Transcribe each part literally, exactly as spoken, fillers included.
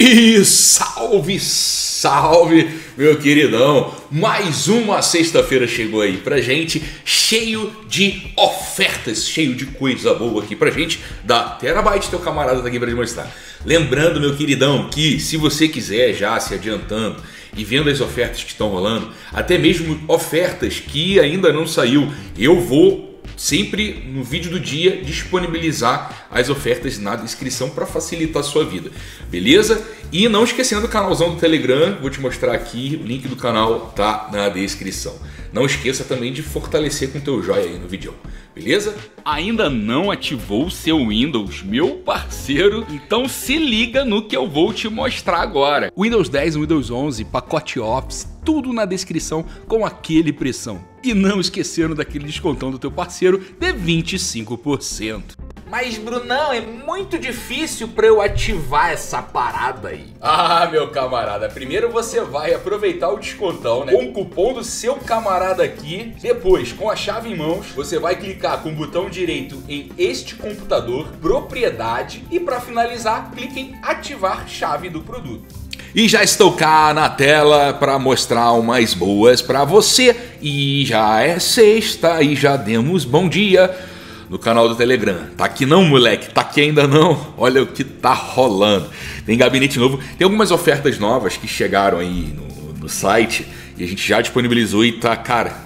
E salve, salve, meu queridão! Mais uma sexta-feira chegou aí pra gente, cheio de ofertas, cheio de coisa boa aqui pra gente, da Terabyte, teu camarada tá aqui pra te mostrar. Lembrando, meu queridão, que se você quiser já se adiantando e vendo as ofertas que estão rolando, até mesmo ofertas que ainda não saiu, eu vou sempre no vídeo do dia disponibilizar as ofertas na descrição para facilitar a sua vida, beleza? E não esquecendo o canalzão do Telegram, vou te mostrar aqui, o link do canal tá na descrição. Não esqueça também de fortalecer com o teu joinha aí no vídeo, beleza? Ainda não ativou o seu Windows, meu parceiro? Então se liga no que eu vou te mostrar agora. Windows dez, Windows onze, pacote Office, tudo na descrição com aquele pressão. E não esquecendo daquele descontão do teu parceiro de vinte e cinco por cento. Mas, Brunão, é muito difícil pra eu ativar essa parada aí. Ah, meu camarada, primeiro você vai aproveitar o descontão, né? Com o cupom do seu camarada aqui. Depois, com a chave em mãos, você vai clicar com o botão direito em este computador, propriedade, e para finalizar, clique em ativar chave do produto. E já estou cá na tela para mostrar umas boas para você. E já é sexta e já demos bom dia no canal do Telegram. Tá aqui não, moleque? Tá aqui ainda não? Olha o que tá rolando. Tem gabinete novo. Tem algumas ofertas novas que chegaram aí no, no site e a gente já disponibilizou e tá, cara...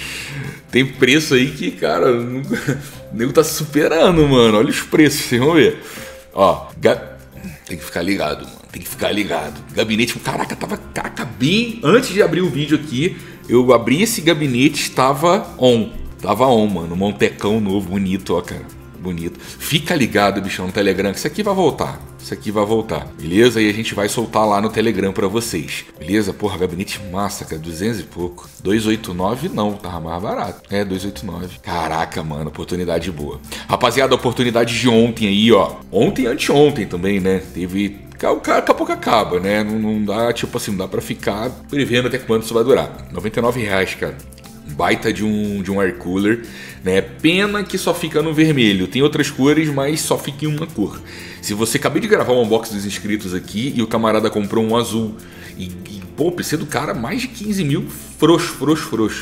Tem preço aí que, cara, o nego tá superando, mano. Olha os preços, vocês vão ver. Ó, ga... tem que ficar ligado, mano. Tem que ficar ligado. Gabinete, caraca, tava, caraca, bem antes de abrir o vídeo aqui, eu abri esse gabinete, estava on. Tava on, mano. Um montecão novo, bonito, ó, cara. Bonito. Fica ligado, bichão, no Telegram, que isso aqui vai voltar. Isso aqui vai voltar, beleza? E a gente vai soltar lá no Telegram pra vocês, beleza? Porra, gabinete massa, cara, duzentos e pouco. duzentos e oitenta e nove não, tava mais barato. É, duzentos e oitenta e nove. Caraca, mano, oportunidade boa. Rapaziada, oportunidade de ontem aí, ó. Ontem e anteontem também, né? Teve... Daqui a pouco acaba, né? Não, não dá, tipo assim, não dá pra ficar prevendo até quanto isso vai durar. noventa e nove reais, cara. Baita de um, de um air cooler, né? Pena que só fica no vermelho. Tem outras cores, mas só fica em uma cor. Se você acabei de gravar um unboxing dos inscritos aqui e o camarada comprou um azul e, e pô, o P C do cara mais de quinze mil, frouxo, frouxo, frouxo.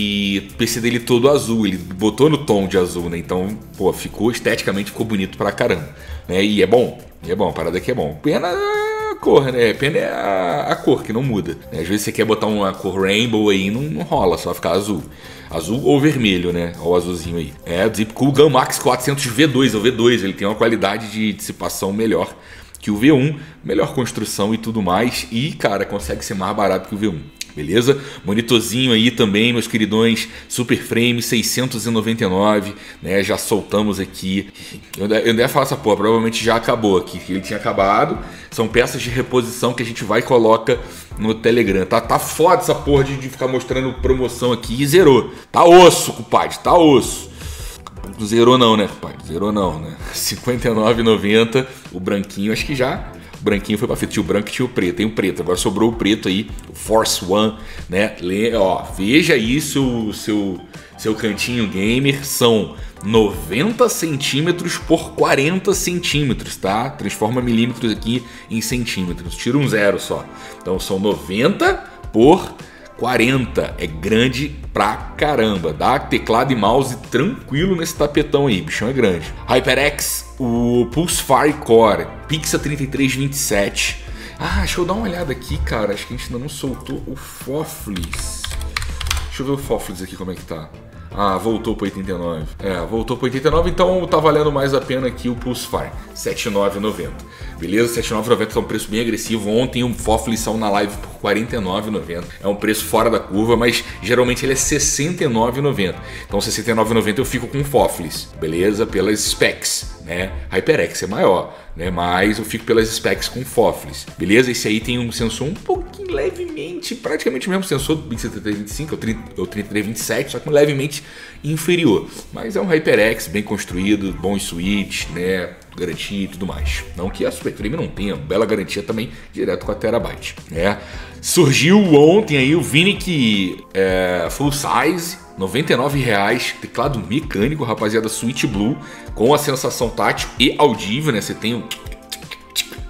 E o P C dele todo azul, ele botou no tom de azul, né? Então, pô, ficou esteticamente, ficou bonito pra caramba, né? E é bom, e é bom, a parada aqui é bom. Pena a cor, né? Pena é a, a cor que não muda, né? Às vezes você quer botar uma cor rainbow aí, não, não rola, só vai ficar azul. Azul ou vermelho, né? Olha o azulzinho aí. É o Deepcool Gammax quatrocentos V dois, é o V dois, ele tem uma qualidade de dissipação melhor que o V um, melhor construção e tudo mais, e cara, consegue ser mais barato que o V um, beleza? Monitorzinho aí também, meus queridões, Super Frame seiscentos e noventa e nove, né? Já soltamos aqui. Eu ainda ia falar essa porra, provavelmente já acabou aqui, ele tinha acabado. São peças de reposição que a gente vai e coloca no Telegram. Tá, tá foda essa porra de, de ficar mostrando promoção aqui e zerou. Tá osso, compadre, tá osso. Não zerou não, né, pai? Zerou não, né? cinquenta e nove reais e noventa centavos. O branquinho, acho que já... O branquinho foi pra frente. Tinha o branco e tinha o preto. Tem o preto. Agora sobrou o preto aí. O Force One, né? Le... Ó, veja isso, o seu, seu cantinho gamer. São noventa centímetros por quarenta centímetros, tá? Transforma milímetros aqui em centímetros. Tira um zero só. Então são noventa por quarenta, é grande pra caramba, dá teclado e mouse tranquilo nesse tapetão aí, bichão é grande. HyperX, o Pulsefire Core, Pixel trinta e três vinte e sete. Ah, deixa eu dar uma olhada aqui, cara, acho que a gente ainda não soltou o Foflis. Deixa eu ver o Foflis aqui como é que tá. Ah, voltou para oitenta e nove. É, voltou para oitenta e nove, então tá valendo mais a pena aqui o Pulsefire, setenta e nove reais e noventa centavos. Beleza? setenta e nove reais e noventa centavos é um preço bem agressivo. Ontem um Foflis saiu na live por quarenta e nove reais e noventa centavos. É um preço fora da curva, mas geralmente ele é sessenta e nove reais e noventa centavos. Então sessenta e nove reais e noventa centavos eu fico com o Foflis, beleza? Pelas specs, né? HyperX é maior, né? Mas eu fico pelas specs com o Foflis, beleza? Esse aí tem um sensor um pouquinho levemente, praticamente o mesmo sensor do Pixel trinta e três vinte e cinco, ou trinta e três vinte e sete, só que levemente inferior. Mas é um HyperX bem construído, bons switch, né? Garantia e tudo mais. Não que a Super Frame não tenha bela garantia também, direto com a Terabyte, né? Surgiu ontem aí o Vinic é, Full Size, noventa e nove reais, teclado mecânico, rapaziada, Switch Blue, com a sensação tátil e audível, né? Você tem um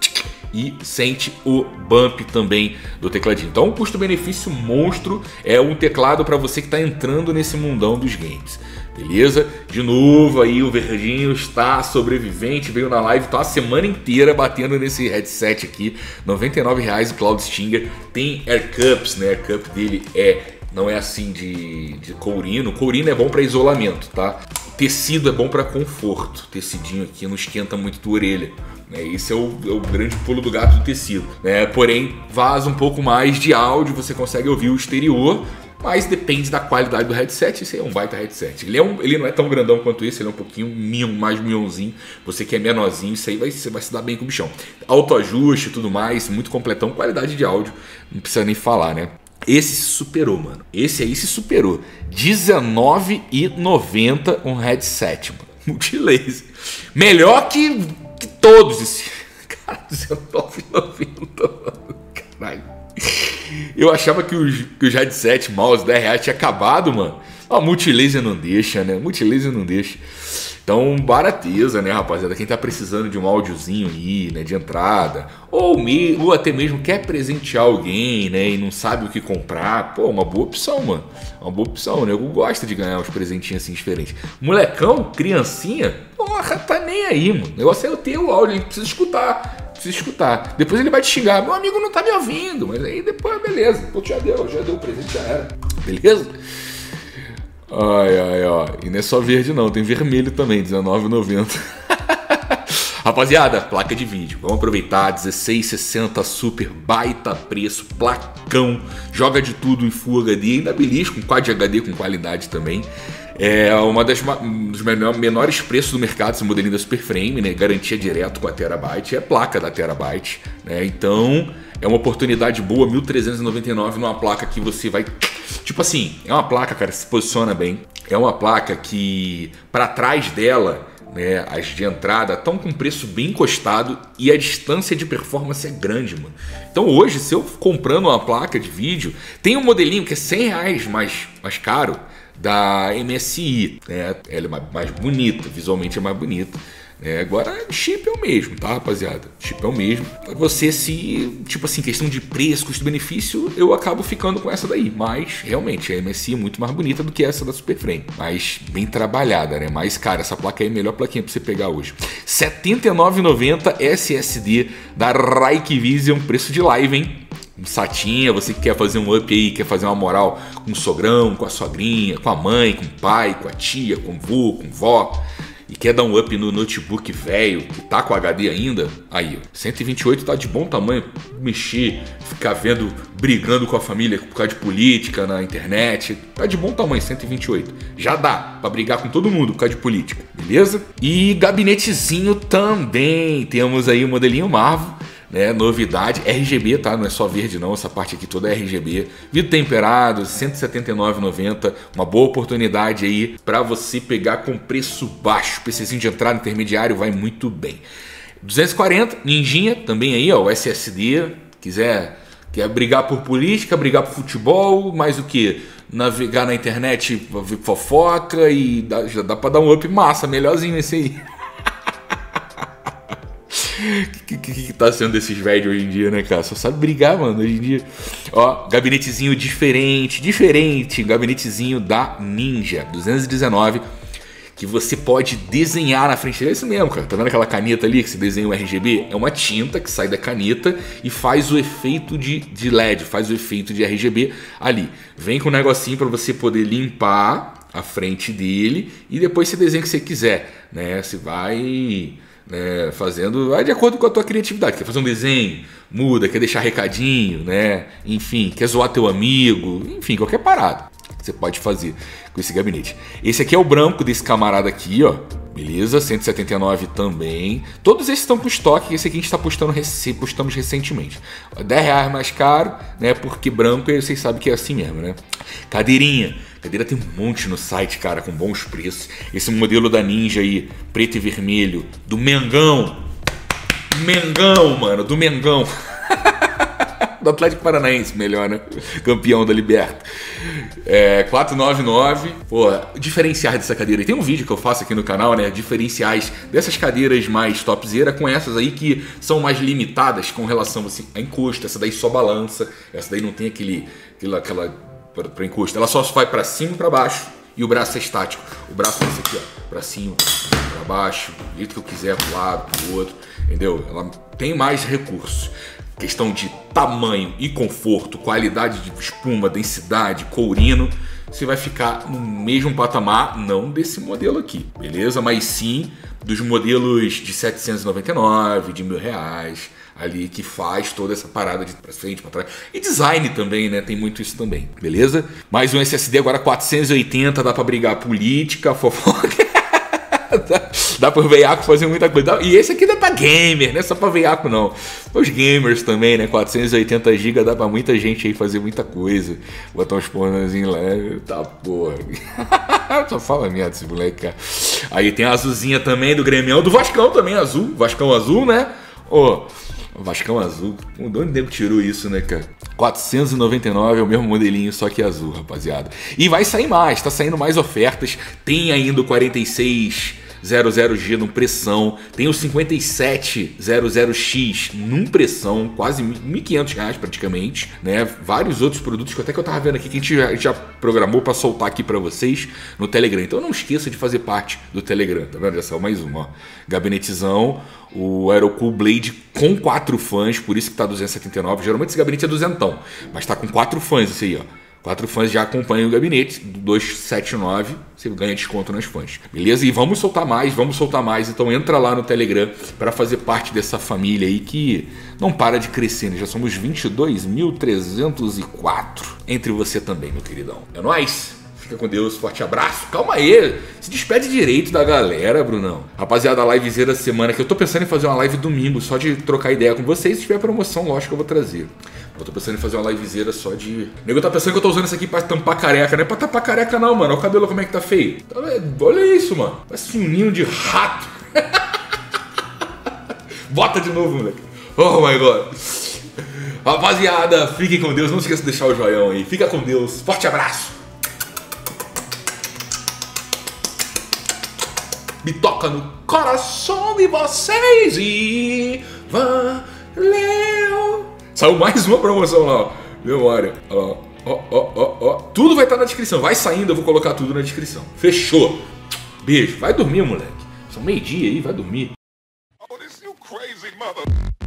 e sente o bump também do tecladinho. Então, um custo-benefício monstro, é um teclado para você que está entrando nesse mundão dos games. Beleza? De novo aí o verdinho está sobrevivente, veio na live, tá a semana inteira batendo nesse headset aqui, noventa e nove reais o Cloud Stinger, tem Air Cups, né? Air Cup dele é, não é assim de, de courino, courino é bom para isolamento, tá? Tecido é bom para conforto, tecidinho aqui não esquenta muito tua orelha. Esse é o, é o grande pulo do gato do tecido, né? Porém, vaza um pouco mais de áudio, você consegue ouvir o exterior, mas depende da qualidade do headset. Esse é um baita headset. Ele, é um, ele não é tão grandão quanto esse, ele é um pouquinho mion, mais mionzinho. Você que é menorzinho, isso aí vai, você vai se dar bem com o bichão. Autoajuste e tudo mais, muito completão. Qualidade de áudio, não precisa nem falar, né? Esse se superou, mano. Esse aí se superou. dezenove reais e noventa centavos um headset, mano. Multilaser. Melhor que, que todos esse. Cara, dezenove reais e noventa centavos, mano. Caralho. Eu achava que os, que os headset, mouse, dez reais tinha acabado, mano. Ó, multilaser não deixa, né? Multilaser não deixa. Então, barateza, né, rapaziada? Quem tá precisando de um áudiozinho aí, né, de entrada, ou, me, ou até mesmo quer presentear alguém, né, e não sabe o que comprar, pô, uma boa opção, mano. Uma boa opção, né? Eu gosto de ganhar uns presentinhos assim diferentes. Molecão, criancinha, porra, tá nem aí, mano. O negócio é eu ter o áudio, ele precisa escutar. Precisa escutar. Depois ele vai te xingar. Meu amigo não tá me ouvindo. Mas aí depois, beleza. Pô, já deu, já deu o presente, já era. Beleza? Ai, ai, ó. E não é só verde não, tem vermelho também, dezenove reais e noventa centavos. Rapaziada, placa de vídeo. Vamos aproveitar, dezesseis sessenta super, baita preço, placão. Joga de tudo em Full H D, ainda belisco com Quad H D com qualidade também. É uma das um dos menores preços do mercado, esse modelinho da Superframe, né? Garantia direto com a Terabyte, é placa da Terabyte, né? Então é uma oportunidade boa, mil trezentos e noventa e nove numa placa que você vai... Tipo assim, é uma placa, cara, que se posiciona bem. É uma placa que, para trás dela, né, as de entrada estão com preço bem encostado e a distância de performance é grande, mano. Então hoje, se eu comprando uma placa de vídeo, tem um modelinho que é cem reais mais, mais caro, da M S I, né? Ela é mais bonita, visualmente é mais bonita. É, agora, chip é o mesmo, tá, rapaziada? Chip é o mesmo. Você se, tipo assim, questão de preço, custo-benefício, eu acabo ficando com essa daí. Mas, realmente, a M S I é muito mais bonita do que essa da Superframe. Mas, bem trabalhada, né? Mas, cara, essa placa aí é a melhor plaquinha pra você pegar hoje. setenta e nove reais e noventa centavos S S D da Rikevision, preço de live, hein? Um satinha, você que quer fazer um up aí, quer fazer uma moral com o sogrão, com a sogrinha, com a mãe, com o pai, com a tia, com o vô, com o vó, e quer dar um up no notebook velho, que tá com H D ainda, aí, ó, cento e vinte e oito tá de bom tamanho, mexer, ficar vendo, brigando com a família por causa de política na internet, tá de bom tamanho, cento e vinte e oito. Já dá pra brigar com todo mundo por causa de política, beleza? E gabinetezinho também, temos aí o modelinho Marvel, né, novidade, R G B, tá? Não é só verde não, essa parte aqui toda é R G B. Vidro temperado, cento e setenta e nove reais e noventa centavos. Uma boa oportunidade aí para você pegar com preço baixo. PCzinho de entrada intermediário vai muito bem. duzentos e quarenta, Ninjinha, também aí, ó, o S S D. Quiser, quer brigar por política, brigar por futebol, mais o que? Navegar na internet, ver fofoca e dá, já dá para dar um up massa, melhorzinho esse aí. O que, que, que tá sendo desses velhos hoje em dia, né, cara? Só sabe brigar, mano, hoje em dia. Ó, gabinetezinho diferente, diferente. Gabinetezinho da Ninja, duzentos e dezenove, que você pode desenhar na frente. É isso mesmo, cara. Tá vendo aquela caneta ali que você desenha o R G B? É uma tinta que sai da caneta e faz o efeito de, de L E D, faz o efeito de R G B ali. Vem com um negocinho pra você poder limpar a frente dele e depois você desenha o que você quiser, né? Você vai... É, fazendo, vai de acordo com a tua criatividade. Quer fazer um desenho, muda, quer deixar recadinho, né? Enfim, quer zoar teu amigo, enfim, qualquer parada você pode fazer com esse gabinete. Esse aqui é o branco desse camarada aqui, ó. Beleza, cento e setenta e nove também. Todos esses estão com estoque. Esse aqui a gente está postando, postamos recentemente. dez reais mais caro, né? Porque branco, vocês sabem que é assim mesmo, né? Cadeirinha. Cadeira tem um monte no site, cara, com bons preços. Esse modelo da Ninja aí, preto e vermelho, do Mengão. Mengão, mano, do Mengão. Do Atlético Paranaense, melhor, né? Campeão da Liberta. É, quatrocentos e noventa e nove. Pô, diferenciais dessa cadeira. E tem um vídeo que eu faço aqui no canal, né? Diferenciais dessas cadeiras mais topzera com essas aí que são mais limitadas com relação assim, a encosto. Essa daí só balança. Essa daí não tem aquele, aquela, aquela para encosto. Ela só vai para cima e para baixo. E o braço é estático. O braço é esse aqui, ó. Pra cima, pra baixo. Do jeito que eu quiser, pro lado, pro outro. Entendeu? Ela tem mais recursos. Questão de tamanho e conforto, qualidade de espuma, densidade, courino, você vai ficar no mesmo patamar, não desse modelo aqui, beleza? Mas sim dos modelos de setecentos e noventa e nove, de mil reais, ali que faz toda essa parada de pra frente, pra trás. E design também, né? Tem muito isso também, beleza? Mais um S S D agora quatrocentos e oitenta, dá pra brigar política, fofoca. Dá, dá pro veiaco fazer muita coisa. E esse aqui dá pra gamer, não é só pra veiaco não. Os gamers também, né? quatrocentos e oitenta gigas dá pra muita gente aí fazer muita coisa. Botar uns pornozinhos lá. Tá porra. Só fala merda esse moleque, cara. Aí tem a azulzinha também do Grêmio, do Vascão também, azul. Vascão azul, né? Ô, oh, Vascão azul. De onde nego tirou isso, né, cara? quatrocentos e noventa e nove é o mesmo modelinho, só que azul, rapaziada. E vai sair mais, tá saindo mais ofertas. Tem ainda o quarenta e seis zero zero G num pressão. Tem o cinquenta e sete zero zero X num pressão, quase mil e quinhentos reais praticamente, né? Vários outros produtos que até que eu tava vendo aqui que a gente já, já programou para soltar aqui para vocês no Telegram. Então não esqueça de fazer parte do Telegram, tá vendo? Já saiu mais um, ó. Gabinetezão, o Aerocool Blade com quatro fãs, por isso que tá duzentos e setenta e nove. Geralmente esse gabinete é duzentão, mas tá com quatro fãs esse aí, ó. Quatro fãs já acompanham o gabinete, duzentos e setenta e nove, você ganha desconto nas fãs, beleza? E vamos soltar mais, vamos soltar mais, então entra lá no Telegram para fazer parte dessa família aí que não para de crescer, né? Já somos vinte e dois mil trezentos e quatro, entre você também, meu queridão. É nóis? Fica com Deus, forte abraço. Calma aí, se despede direito da galera, Brunão. Rapaziada, a livezeira da semana, que eu tô pensando em fazer uma live domingo, só de trocar ideia com vocês. Se tiver promoção, lógico que eu vou trazer. Eu tô pensando em fazer uma livezeira só de... O nego tá pensando que eu tô usando isso aqui pra tampar careca. Não é pra tampar careca não, mano. Olha o cabelo como é que tá feio. Olha isso, mano. Parece um ninho de rato. Bota de novo, moleque. Oh my God. Rapaziada, fiquem com Deus. Não esqueça de deixar o joião aí. Fica com Deus. Forte abraço. Me toca no coração de vocês e valeu. Saiu mais uma promoção lá, ó. Memória. Ó, ó, ó, ó, ó. Tudo vai estar na descrição. Vai saindo, eu vou colocar tudo na descrição. Fechou. Beijo. Vai dormir, moleque. São meio-dia aí, vai dormir. Oh, this you crazy mother...